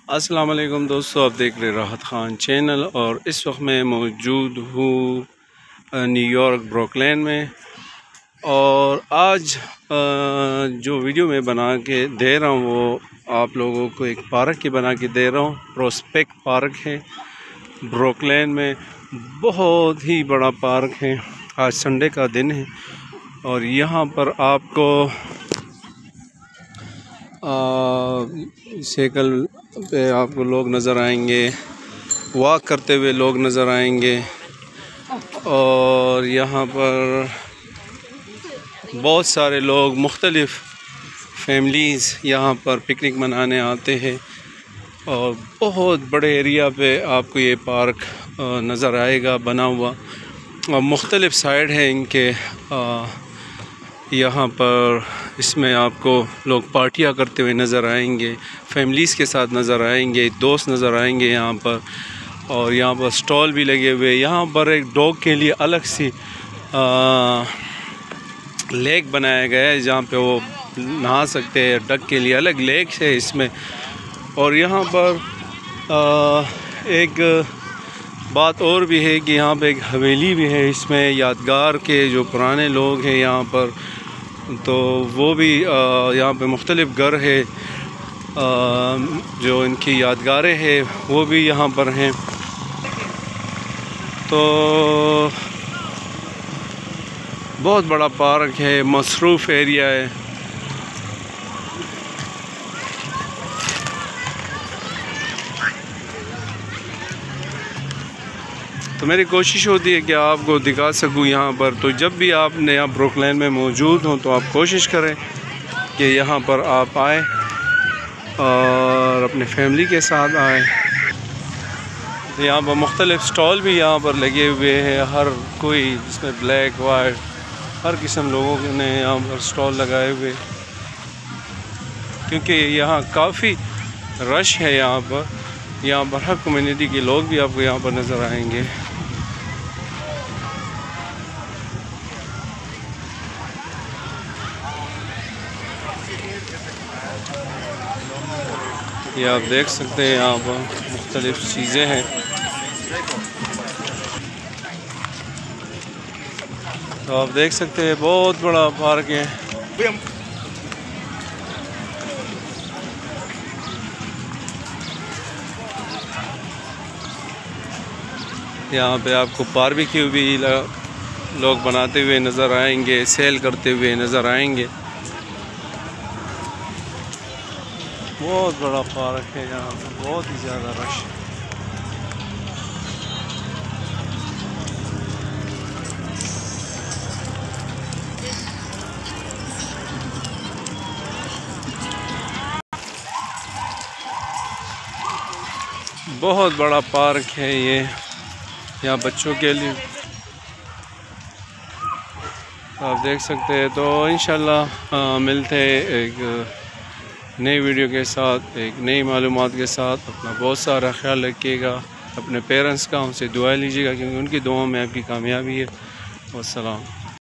अस्सलाम वालेकुम दोस्तों, आप देख रहे राहत ख़ान चैनल और इस वक्त मैं मौजूद हूँ न्यूयॉर्क ब्रुकलिन में। और आज जो वीडियो मैं बना के दे रहा हूँ वो आप लोगों को एक पार्क की बना के दे रहा हूँ। प्रोस्पेक्ट पार्क है ब्रुकलिन में, बहुत ही बड़ा पार्क है। आज संडे का दिन है और यहाँ पर आपको साइकिल पे आपको लोग नज़र आएंगे, वॉक करते हुए लोग नज़र आएंगे और यहाँ पर बहुत सारे लोग मुख्तलिफ़ फैमिलीज़ यहाँ पर पिकनिक मनाने आते हैं और बहुत बड़े एरिया पे आपको ये पार्क नज़र आएगा बना हुआ और मुख्तलिफ़ साइड है इनके। यहाँ पर इसमें आपको लोग पार्टियाँ करते हुए नज़र आएंगे, फैमिलीज़ के साथ नज़र आएंगे, दोस्त नज़र आएंगे यहाँ पर। और यहाँ पर स्टॉल भी लगे हुए। यहाँ पर एक डॉग के लिए अलग सी लेक बनाया गया है जहाँ पे वो नहा सकते हैं। डक के लिए अलग लेक है इसमें। और यहाँ पर एक बात और भी है कि यहाँ पे एक हवेली भी है इसमें, यादगार के जो पुराने लोग हैं यहाँ पर, तो वो भी यहाँ पे मुख्तलिफ़ घर है जो इनकी यादगारें हैं वो भी यहाँ पर हैं। तो बहुत बड़ा पार्क है, मसरूफ़ एरिया है। तो मेरी कोशिश होती है कि आपको दिखा सकूँ यहाँ पर। तो जब भी आप नया ब्रुकलिन में मौजूद हों तो आप कोशिश करें कि यहाँ पर आप आएँ और अपने फैमिली के साथ आएँ। यहाँ पर मुख्तलिफ़ स्टॉल भी यहाँ पर लगे हुए हैं, हर कोई जिसमें ब्लैक वाइट हर किस्म लोगों ने यहाँ पर स्टॉल लगाए हुए, क्योंकि यहाँ काफ़ी रश है। यहाँ पर हर कम्युनिटी के लोग भी आपको यहाँ पर नज़र आएंगे। ये आप देख सकते हैं यहाँ पर मुख्तलिफ़ चीज़ें हैं। तो आप देख सकते हैं बहुत बड़ा पार्क है। यहाँ पे आपको बारबेक्यू भी लोग बनाते हुए नज़र आएंगे, सेल करते हुए नज़र आएंगे। बहुत बड़ा पार्क है, यहाँ पर बहुत ही ज़्यादा रश है। बहुत बड़ा पार्क है ये, यहाँ बच्चों के लिए आप देख सकते हैं। तो इंशाल्लाह मिलते हैं एक नई वीडियो के साथ, एक नई मालूमात के साथ। अपना बहुत सारा ख्याल रखिएगा, अपने पेरेंट्स का उनसे दुआ लीजिएगा क्योंकि उनकी दुआओं में आपकी कामयाबी है। वस्सलाम।